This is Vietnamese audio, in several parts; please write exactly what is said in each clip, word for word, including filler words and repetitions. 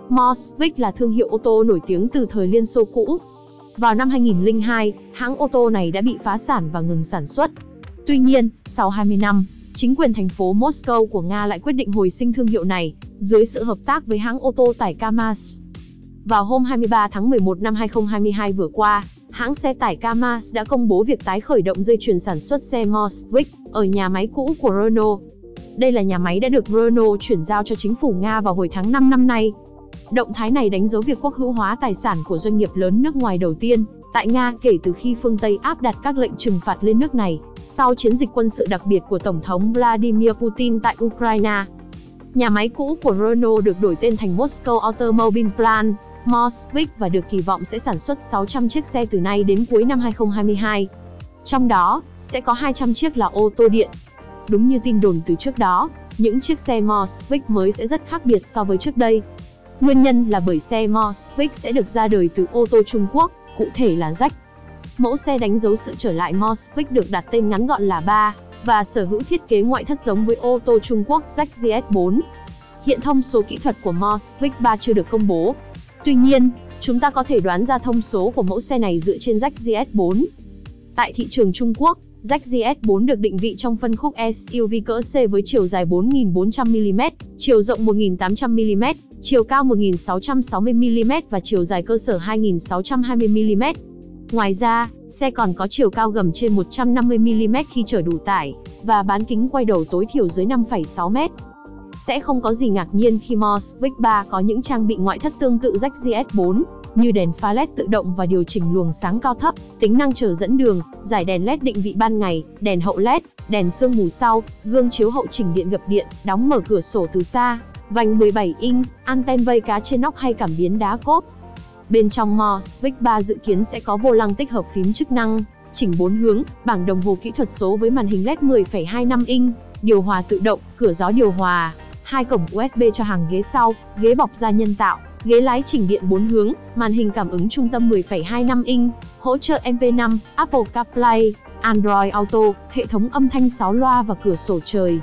Moskvich là thương hiệu ô tô nổi tiếng từ thời Liên Xô cũ. Vào năm hai nghìn không trăm lẻ hai, hãng ô tô này đã bị phá sản và ngừng sản xuất. Tuy nhiên, sau hai mươi năm, chính quyền thành phố Moscow của Nga lại quyết định hồi sinh thương hiệu này, dưới sự hợp tác với hãng ô tô tải KAMAZ. Vào hôm hai mươi ba tháng mười một năm hai nghìn không trăm hai mươi hai vừa qua, hãng xe tải KAMAZ đã công bố việc tái khởi động dây chuyền sản xuất xe Moskvich ở nhà máy cũ của Renault. Đây là nhà máy đã được Renault chuyển giao cho chính phủ Nga vào hồi tháng năm năm nay. Động thái này đánh dấu việc quốc hữu hóa tài sản của doanh nghiệp lớn nước ngoài đầu tiên tại Nga kể từ khi phương Tây áp đặt các lệnh trừng phạt lên nước này, sau chiến dịch quân sự đặc biệt của Tổng thống Vladimir Putin tại Ukraine. Nhà máy cũ của Renault được đổi tên thành Moscow Automobile Plant, Moskvich và được kỳ vọng sẽ sản xuất sáu trăm chiếc xe từ nay đến cuối năm hai nghìn không trăm hai mươi hai. Trong đó, sẽ có hai trăm chiếc là ô tô điện. Đúng như tin đồn từ trước đó, những chiếc xe Moskvich mới sẽ rất khác biệt so với trước đây. Nguyên nhân là bởi xe Moskvich sẽ được ra đời từ ô tô Trung Quốc, cụ thể là Jac. Mẫu xe đánh dấu sự trở lại Moskvich được đặt tên ngắn gọn là ba, và sở hữu thiết kế ngoại thất giống với ô tô Trung Quốc Jac G S bốn. Hiện thông số kỹ thuật của Moskvich ba chưa được công bố. Tuy nhiên, chúng ta có thể đoán ra thông số của mẫu xe này dựa trên Jac G S bốn. Tại thị trường Trung Quốc, Jac G S bốn được định vị trong phân khúc S U V cỡ C với chiều dài bốn nghìn bốn trăm mi li mét, chiều rộng một nghìn tám trăm mi li mét, chiều cao một nghìn sáu trăm sáu mươi mi li mét và chiều dài cơ sở hai nghìn sáu trăm hai mươi mi li mét. Ngoài ra, xe còn có chiều cao gầm trên một trăm năm mươi mi li mét khi chở đủ tải, và bán kính quay đầu tối thiểu dưới năm phẩy sáu mét. Sẽ không có gì ngạc nhiên khi Moskvich ba có những trang bị ngoại thất tương tự Jac G S bốn, như đèn pha led tự động và điều chỉnh luồng sáng cao thấp, tính năng chờ dẫn đường, dải đèn led định vị ban ngày, đèn hậu led, đèn sương mù sau, gương chiếu hậu chỉnh điện gập điện, đóng mở cửa sổ từ xa, vành mười bảy inch, anten vây cá trên nóc hay cảm biến đá cốp. Bên trong Moskvich ba dự kiến sẽ có vô lăng tích hợp phím chức năng, chỉnh bốn hướng, bảng đồng hồ kỹ thuật số với màn hình led mười phẩy hai năm inch, điều hòa tự động, cửa gió điều hòa, hai cổng U S B cho hàng ghế sau, ghế bọc da nhân tạo, ghế lái chỉnh điện bốn hướng, màn hình cảm ứng trung tâm mười phẩy hai năm inch, hỗ trợ M P năm, Apple CarPlay, Android Auto, hệ thống âm thanh sáu loa và cửa sổ trời.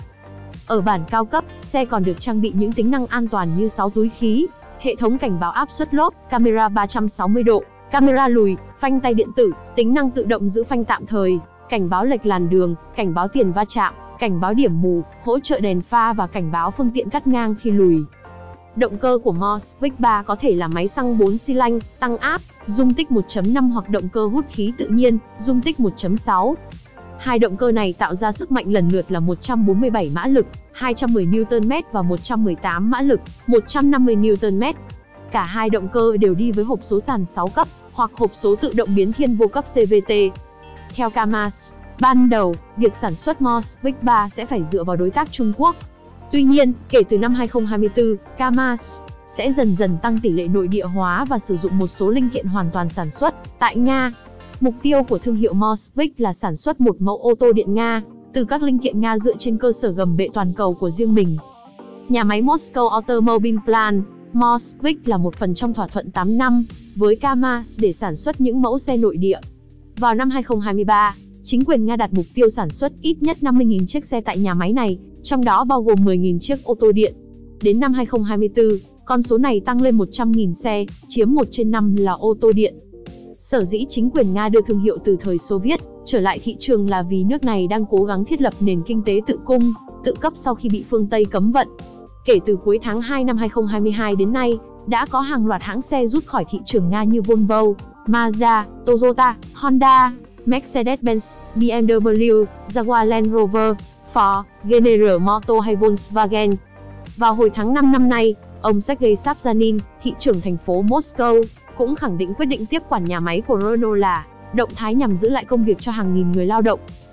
Ở bản cao cấp, xe còn được trang bị những tính năng an toàn như sáu túi khí, hệ thống cảnh báo áp suất lốp, camera ba trăm sáu mươi độ, camera lùi, phanh tay điện tử, tính năng tự động giữ phanh tạm thời, cảnh báo lệch làn đường, cảnh báo tiền va chạm, cảnh báo điểm mù, hỗ trợ đèn pha và cảnh báo phương tiện cắt ngang khi lùi. Động cơ của Moskvich ba có thể là máy xăng bốn xi lanh, tăng áp, dung tích một chấm năm hoặc động cơ hút khí tự nhiên, dung tích một chấm sáu. Hai động cơ này tạo ra sức mạnh lần lượt là một trăm bốn mươi bảy mã lực, hai trăm mười niu tơn mét và một trăm mười tám mã lực, một trăm năm mươi niu tơn mét. Cả hai động cơ đều đi với hộp số sàn sáu cấp, hoặc hộp số tự động biến thiên vô cấp C V T. Theo KAMAZ, ban đầu, việc sản xuất Moskvich ba sẽ phải dựa vào đối tác Trung Quốc. Tuy nhiên, kể từ năm hai nghìn không trăm hai mươi tư, KAMAZ sẽ dần dần tăng tỷ lệ nội địa hóa và sử dụng một số linh kiện hoàn toàn sản xuất tại Nga. Mục tiêu của thương hiệu Moskvich là sản xuất một mẫu ô tô điện Nga, từ các linh kiện Nga dựa trên cơ sở gầm bệ toàn cầu của riêng mình. Nhà máy Moscow Automobile Plant, Moskvich là một phần trong thỏa thuận tám năm với KAMAZ để sản xuất những mẫu xe nội địa. Vào năm hai nghìn không trăm hai mươi ba, chính quyền Nga đặt mục tiêu sản xuất ít nhất năm mươi nghìn chiếc xe tại nhà máy này, trong đó bao gồm mười nghìn chiếc ô tô điện. Đến năm hai nghìn không trăm hai mươi tư, con số này tăng lên một trăm nghìn xe, chiếm một trên năm là ô tô điện. Sở dĩ chính quyền Nga đưa thương hiệu từ thời Xô Viết trở lại thị trường là vì nước này đang cố gắng thiết lập nền kinh tế tự cung, tự cấp sau khi bị phương Tây cấm vận. Kể từ cuối tháng hai năm hai nghìn không trăm hai mươi hai đến nay, đã có hàng loạt hãng xe rút khỏi thị trường Nga như Volvo, Mazda, Toyota, Honda, Mercedes-Benz, B M W, Jaguar Land Rover, Ford, General Motors hay Volkswagen. Vào hồi tháng năm năm nay, ông Sergei Sobyanin, thị trưởng thành phố Moscow, cũng khẳng định quyết định tiếp quản nhà máy của Renault là động thái nhằm giữ lại công việc cho hàng nghìn người lao động.